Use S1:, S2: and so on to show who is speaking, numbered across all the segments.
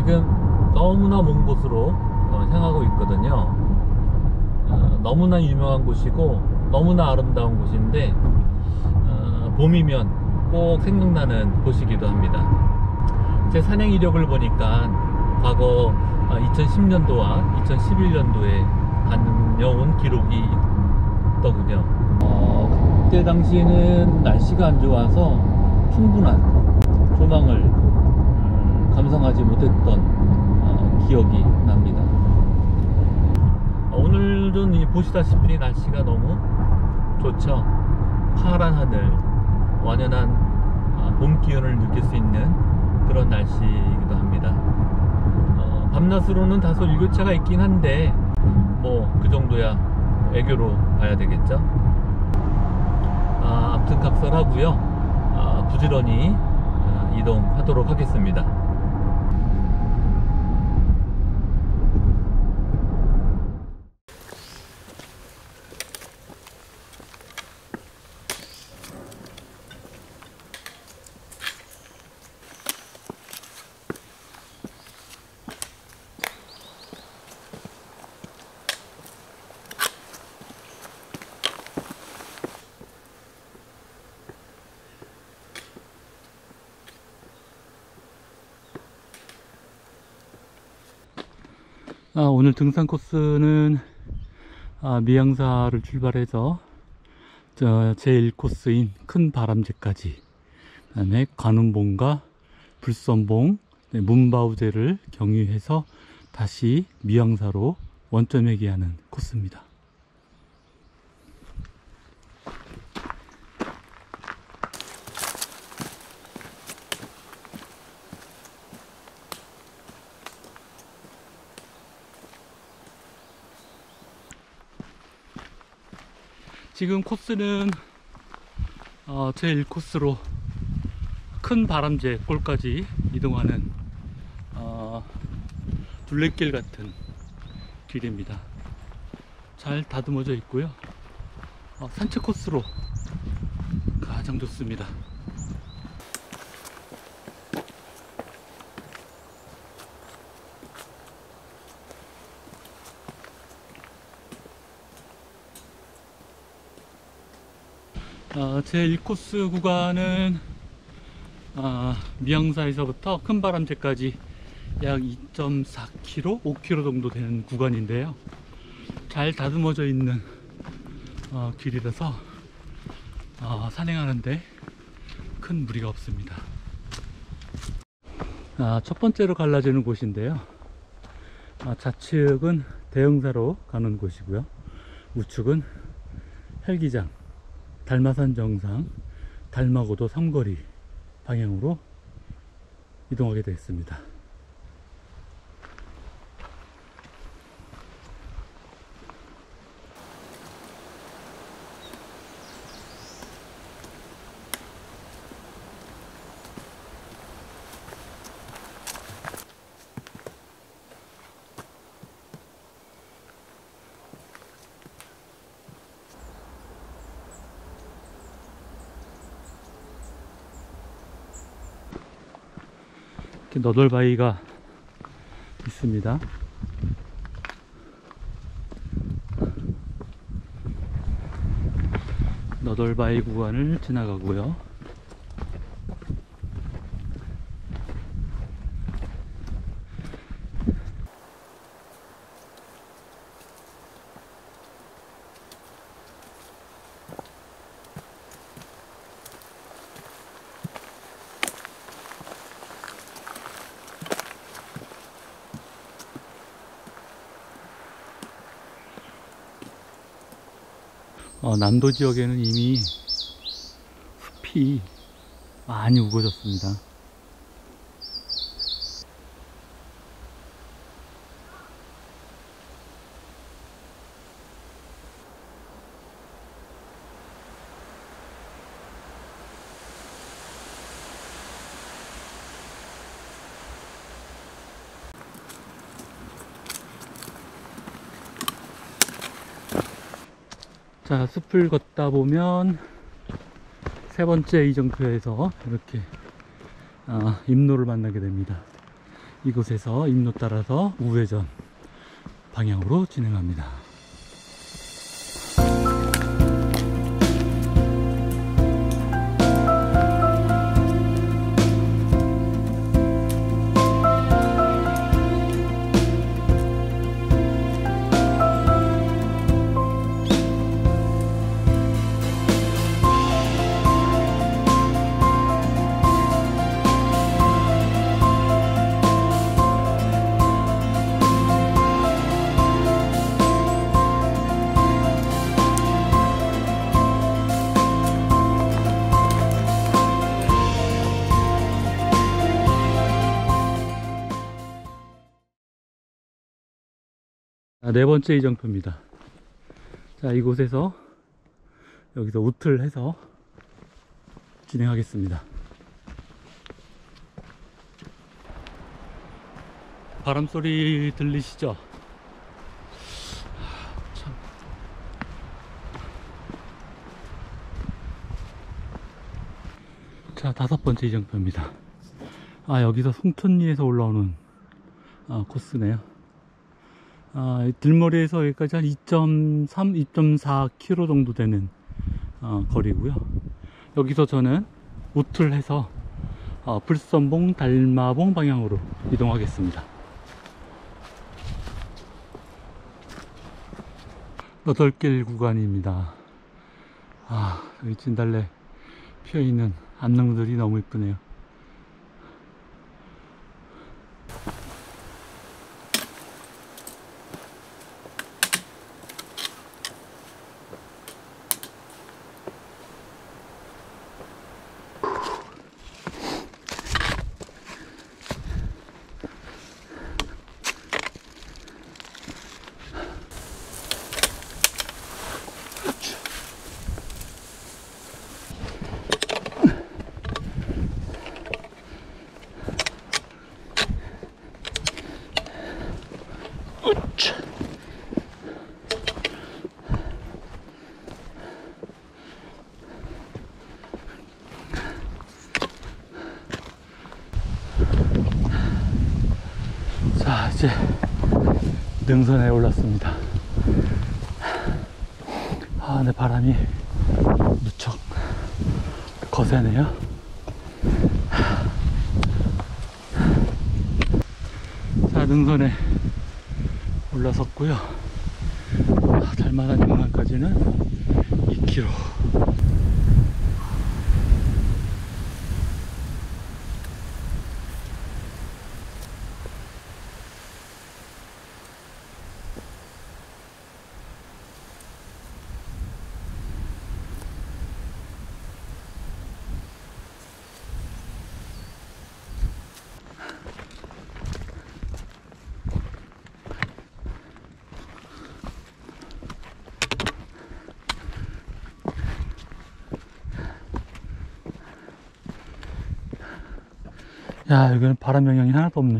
S1: 지금 너무나 먼 곳으로 향하고 있거든요. 너무나 유명한 곳이고 너무나 아름다운 곳인데 봄이면 꼭 생각나는 곳이기도 합니다. 제 산행 이력을 보니까 과거 2010년도와 2011년도에 다녀온 기록이 있더군요. 그때 당시에는 날씨가 안 좋아서 충분한 조망을 감상하지 못했던 기억이 납니다. 오늘은 보시다시피 날씨가 너무 좋죠. 파란 하늘, 완연한 봄 기운을 느낄 수 있는 그런 날씨이기도 합니다. 밤낮으로는 다소 일교차가 있긴 한데 뭐 그 정도야 애교로 봐야 되겠죠. 아무튼 각설하고요. 부지런히 이동하도록 하겠습니다. 오늘 등산 코스는 미양사를 출발해서 제1코스인 큰 바람제까지, 그 다음에 관운봉과 불선봉, 문바우제를 경유해서 다시 미양사로 원점 회귀하는 코스입니다. 지금 코스는 제1코스로 큰 바람제 골까지 이동하는 둘레길 같은 길입니다. 잘 다듬어져 있고요. 산책 코스로 가장 좋습니다. 제1코스 구간은 미양사에서부터 큰바람제까지 약 2.4km, 5km 정도 되는 구간인데요. 잘 다듬어져 있는 길이라서 산행하는데 큰 무리가 없습니다. 첫 번째로 갈라지는 곳인데요. 좌측은 대흥사로 가는 곳이고요. 우측은 헬기장, 달마산 정상, 달마고도 삼거리 방향으로 이동하게 되었습니다. 너덜바위가 있습니다. 너덜바위 구간을 지나가고요. 남도 지역에는 이미 숲이 많이 우거졌습니다. 자, 숲을 걷다 보면 세 번째 이정표에서 이렇게 임로를 만나게 됩니다.
S2: 이곳에서 임로 따라서 우회전 방향으로 진행합니다. 네 번째 이정표입니다. 자, 이곳에서 여기서 우틀 해서 진행하겠습니다. 바람 소리 들리시죠? 참. 자, 다섯 번째 이정표입니다. 여기서 송천리에서 올라오는 코스네요. 들머리에서 여기까지 한 2.3, 2.4km 정도 되는 거리고요. 여기서 저는 우틀 해서 불선봉, 달마봉 방향으로 이동하겠습니다. 8길 구간입니다. 여기 진달래 피어있는 암나무들이 너무 이쁘네요. 자, 이제 능선에 올랐습니다. 네, 바람이 무척 거세네요. 자, 능선에 올라섰고요. 달마산 영랑까지는 2km. 야, 여기는 바람 영향이 하나도 없네.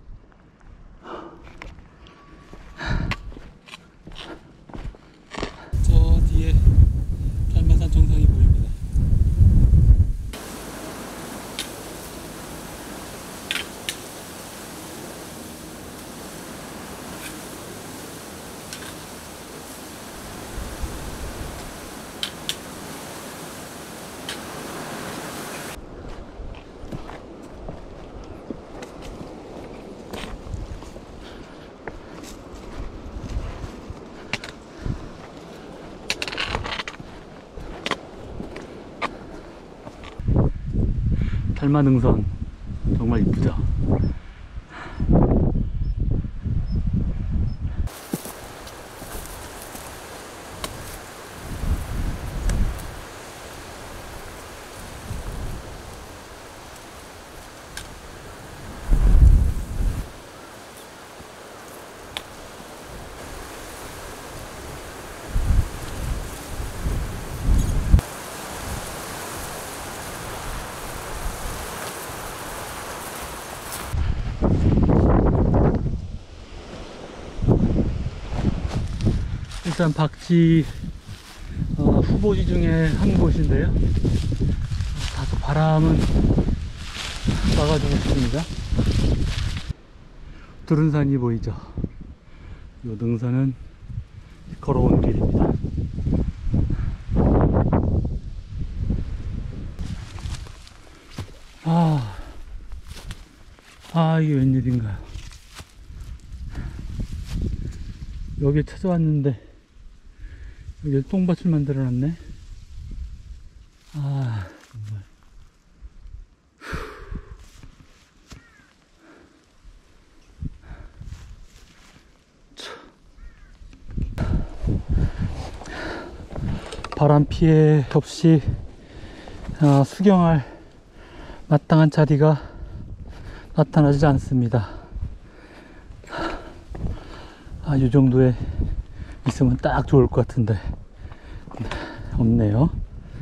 S2: 저 뒤에 달마산 정상이 보입니다. 달마능선 정말 이쁘죠? 일단 박지 후보지 중에 한 곳인데요. 다소 바람은 막아주고 있습니다.
S3: 두른산이 보이죠. 요 능선은 걸어온 길입니다. 이게 웬일인가요? 여기 찾아왔는데 여기 똥밭을 만들어 놨네. 정말. 바람 피해 없이 수경할 마땅한 자리가 나타나지 않습니다. 이 정도에 있으면 딱 좋을 것 같은데 없네요.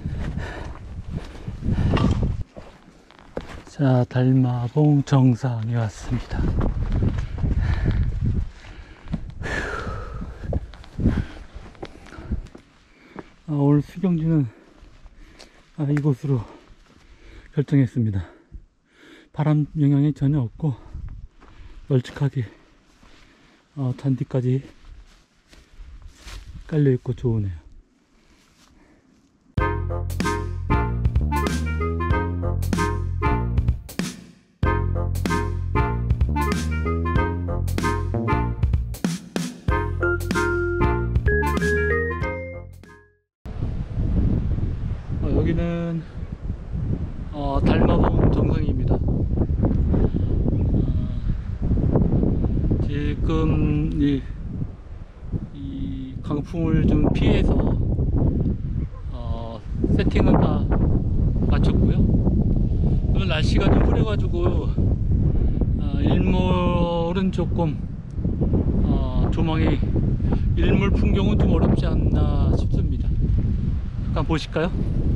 S3: 자, 달마봉 정상에 왔습니다. 오늘 수경지는 이곳으로 결정했습니다. 바람 영향이 전혀 없고 널찍하게 잔디까지 깔려있고 좋으네요. 여기는 달마봉 정상입니다. 지금 이 강풍을 좀 피해서 세팅은 다 마쳤고요. 오늘 날씨가 좀 흐려가지고 일몰은 조금 조망이 일몰 풍경은 좀 어렵지 않나 싶습니다. 잠깐 보실까요?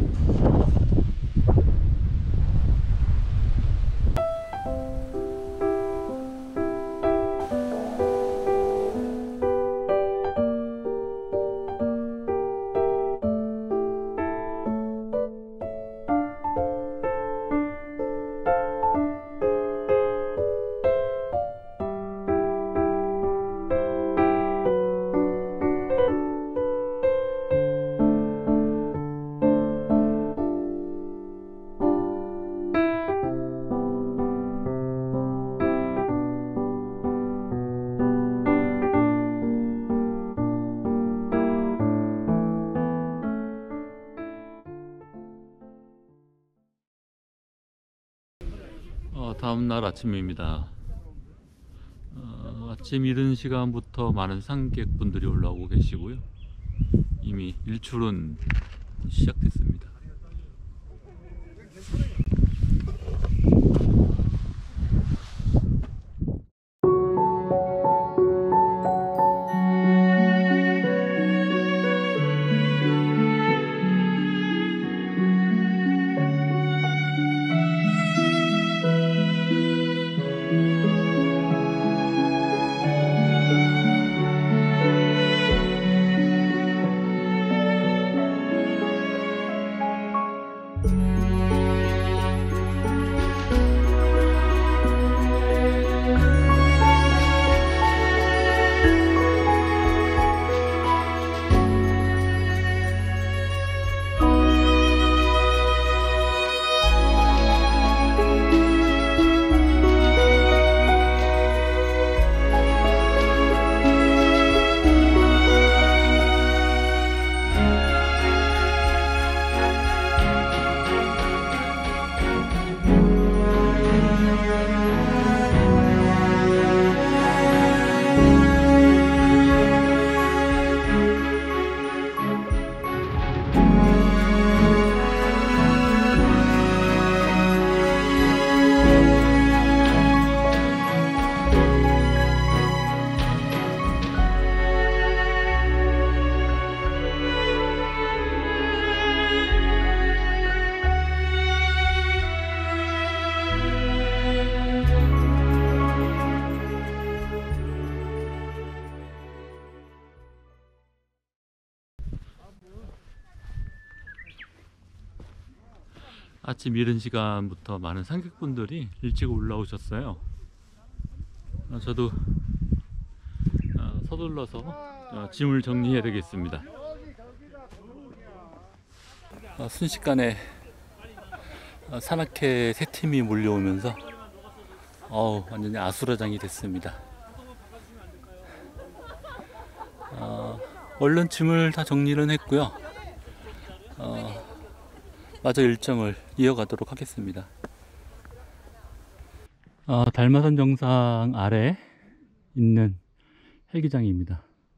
S3: 다음날 아침입니다. 아침 이른 시간부터 많은 상객분들이 올라오고 계시고요. 이미 일출은 시작됐습니다. 아침 이른 시간부터 많은 상객분들이 일찍 올라오셨어요.
S1: 저도 서둘러서 짐을 정리해야 되겠습니다. 순식간에 산악회 세 팀이 몰려오면서 완전히 아수라장이 됐습니다. 얼른 짐을 다 정리를 했고요. 마저 일정을 이어가도록 하겠습니다. 달마산 정상 아래 있는 헬기장입니다.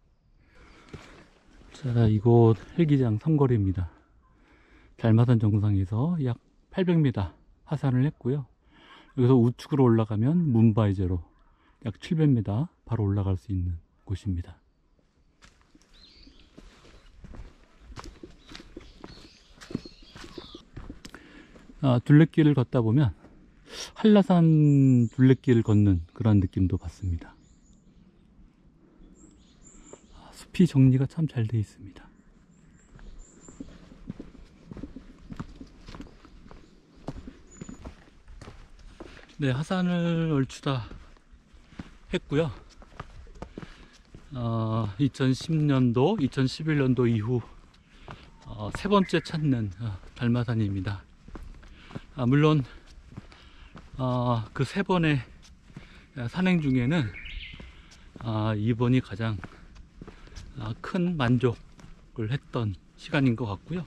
S1: 자, 이곳 헬기장 삼거리입니다. 달마산 정상에서 약 800m 하산을 했고요. 여기서 우측으로 올라가면 문바이제로 약 700m 바로 올라갈 수 있는 곳입니다. 둘레길을 걷다 보면 한라산 둘레길을 걷는 그런 느낌도 받습니다. 숲이 정리가 참 잘 되어 있습니다. 네, 하산을 얼추 다 했고요. 2010년도, 2011년도 이후 세 번째 찾는 달마산입니다. 물론 그 세 번의 산행 중에는 이번이 가장 큰 만족을 했던 시간인 것 같고요.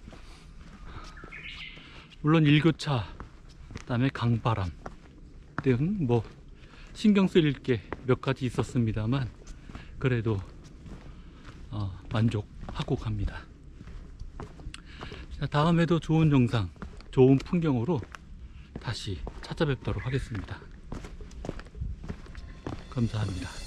S1: 물론 일교차, 그 다음에 강바람 등 뭐 신경 쓰일 게 몇 가지 있었습니다만 그래도 만족하고 갑니다. 자, 다음에도 좋은 영상, 좋은 풍경으로 다시 찾아뵙도록 하겠습니다. 감사합니다.